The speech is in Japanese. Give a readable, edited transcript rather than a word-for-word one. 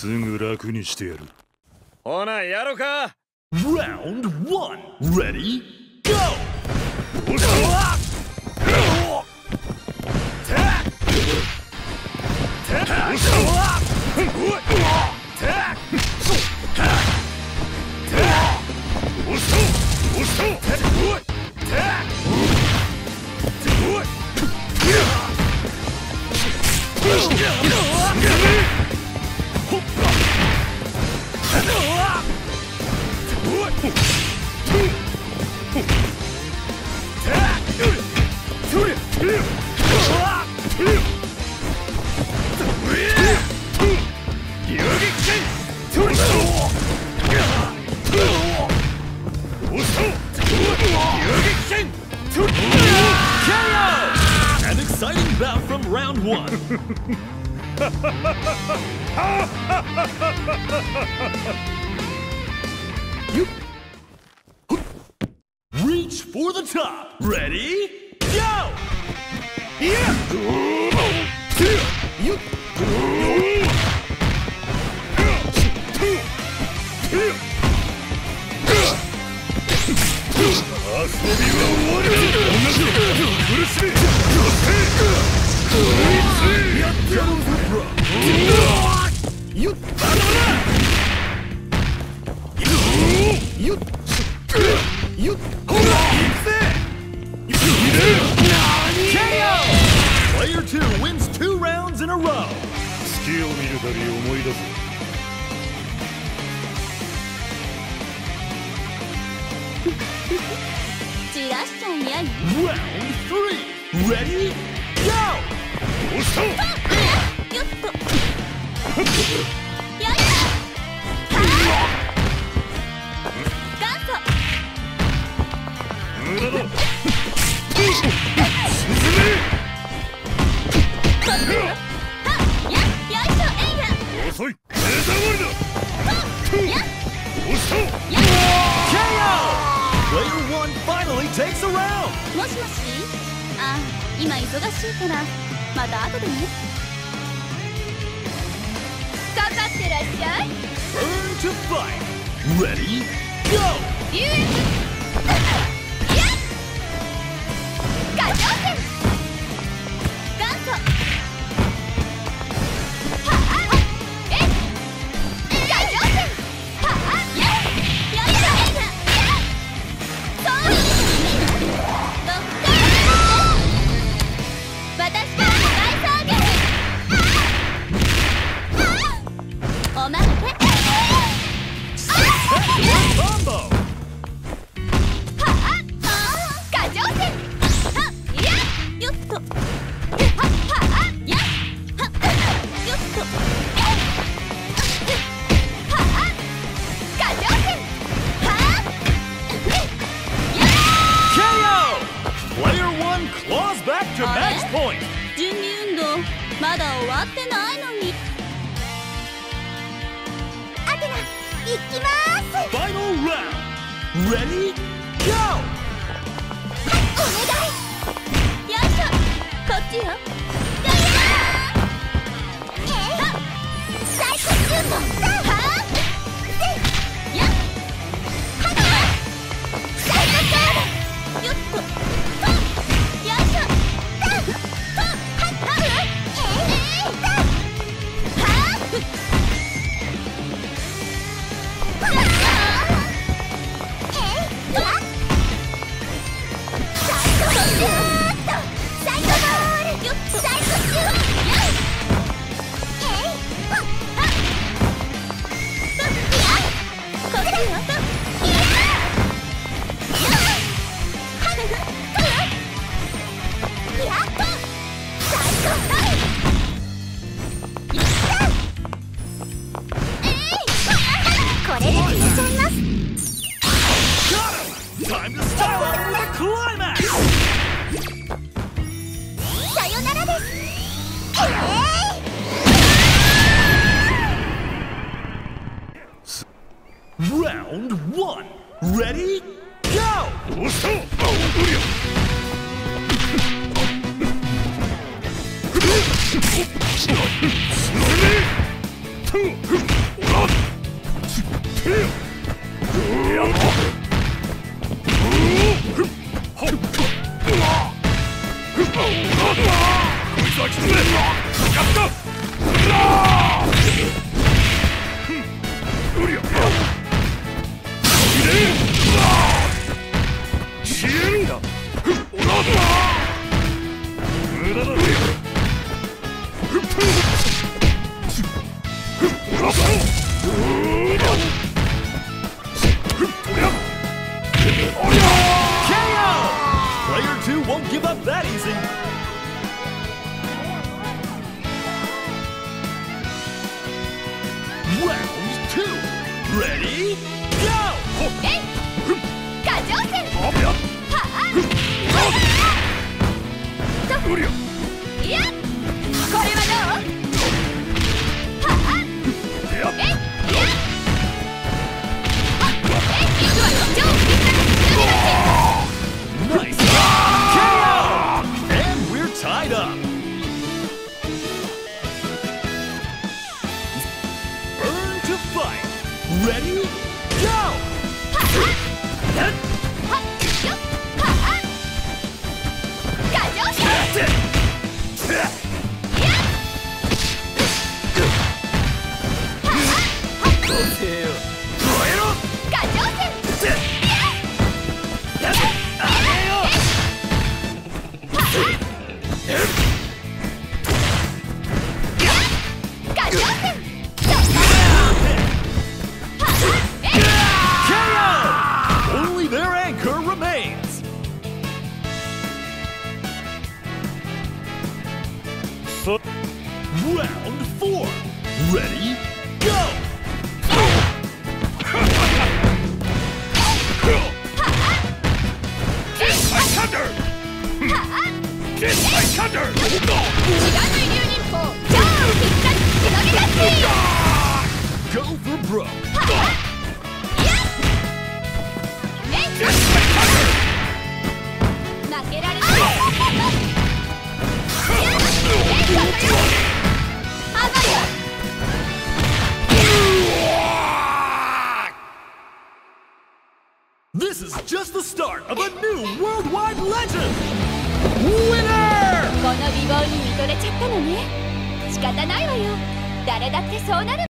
すぐ楽にしてやる。 ほなやろか。 Round 1 Ready Go! An exciting bout from round 1. Reach for the top. Ready? Go! Player 2 wins 2 rounds in a row. 隙を見るたび思い出す。 散らしちゃいやい。 Round 3 Ready? Go! どうした。 よっと。やい。元祖。 無駄だ。遅い。目障りだ。どうした。 KO! Player 1 finally takes a round. もしもし。あ、今忙しいからまた後でね。かかってらっしゃい。 Burn to fight. Ready? Go! ガチョウ戦。元祖。はあ。え。ガチョウ戦。はあ。よいしょ。そう。どっか。私から大草原。おまけ。 Combo! ガチョウ戦。いや。よっと。や。よっと。ガチョウ戦。 KO! Player 1 claws back to match point. 準備運動まだ終わってないのに。アテナ行きまーす。 Final round. Ready? Go! お願い。よいしょ。こっちよ。よいしょ。最高シュート。はあ。やっ。はっ。最高ゴール。よっと。と。よいしょ。と。はっ。はこれで決めちゃいます。 Time to style out with a climax! さよならです。 Round 1. Ready? Go! どうした。あ、おりゃ。進め。 Player 2 won't give up that easy. Round 2. Ready? Go! えい過剰戦はあといやこれはどうはあえいいやはっえい行くわよ超必殺強みの Nice! KO! And we're tied up. Burn to fight. Ready? Go! はっよっはあ過剰戦いや過剰戦 Only their anchor remains. Round 4. Ready? Go! Go for broke. 負けられない。 This is just the start of a new worldwide legend! Winner! この美貌に見とれちゃったのね。仕方ないわよ。誰だってそうなる。